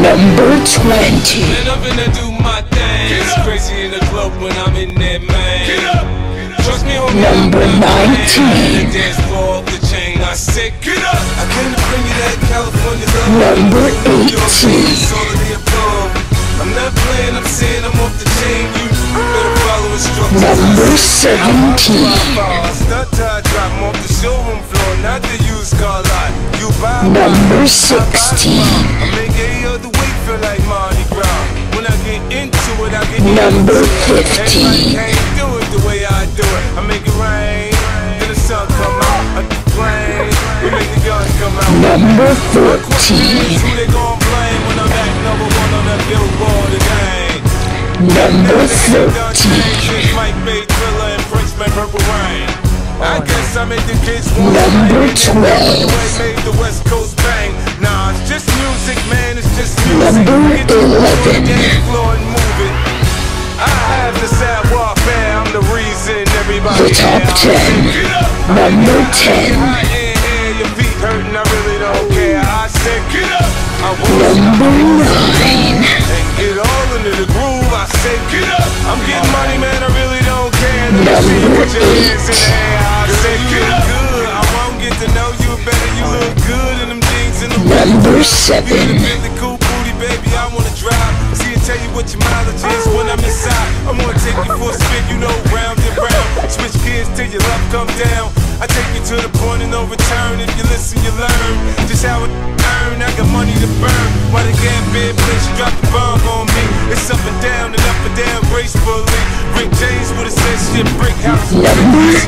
Number 20. Man, I'm finna do my thing. It's crazy in the club when I'm in there, man. Trust me, homie, Number I'm 19. the dance floor off the chain. I said, get up. I came to bring you that California love. Number 18. All of the above. I'm not playing, I'm saying I'm off the chain. You better follow instructions. Number 17. Stunt tie drop off the showroom floor, not the used car lot. You buy Number 16. I make any other week feel like Mardi Gras. When I get into it, I get Number into it. 15. Everybody can't do it the way I do it. I make it rain, then the sun come out. I get rain, we make the guns come out. Number Who 14. they gon' blame when I'm at number one on that billboard again? Number 13. Mike made Thriller and Prince made Purple Rain. I guess I made the kids want Number 12. made the West Coast bang. Nah, it's just music, man, it's just music. Number Get to the 11. dance floor and move it. I have the sad warfare, I'm the reason everybody. The top 10. Number 10. Your feet hurting, I really don't care. I said, get up. I want Number 9. and get all into the groove. I said, get up. I'm getting money, man, I really don't care. Let me see you put your hands in the air. I said, get up. Good. I won't get to know you better. You look good in them jeans and the Number You 7. really cool booty, baby. I wanna drive. See and tell you what your mileage is when I'm inside. I'm gonna take you for a spin, you know, round and round. Switch gears till your love come down. I take you to the point of no return. If you listen, you learn just how it earn. I got money to burn. Why the gambit place you drop the bomb on me? It's up and down gracefully. Rick James would've said shit. Brick house. Number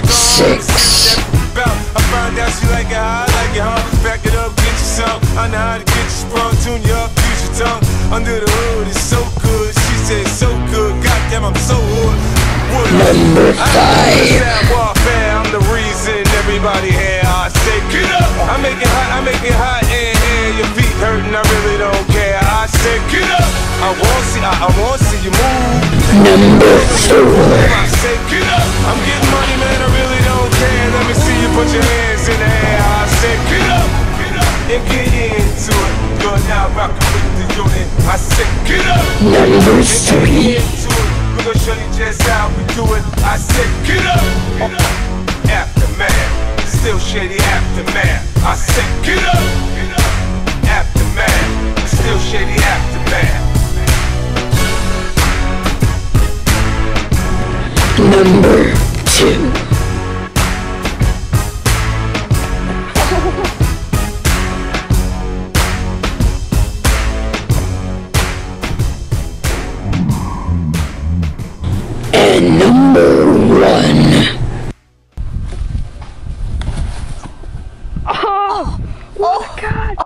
6. I find out she like it how I like it, huh? Back it up, get you some. I know how to get you sprung, tune you up, use your tongue. Under the hood, it's so good. She said so good. Goddamn, I'm so hood. Number 5. Warfare, I'm the reason everybody here. I say get up. I make it hot, and your feet hurting. I really don't care. I say get up. I want to see you move. Number 4. I say get up. I'm getting money, man. I really don't care. Let me see you put your hands in the air. I say get up, and get into it. You're now rocking with the unit. I say get up. Number 3. We gon' show you just how we do it. I said, get up. Aftermath, still shady aftermath. I said, get up. Aftermath, still shady aftermath. Number 2. And number 1. Oh my God.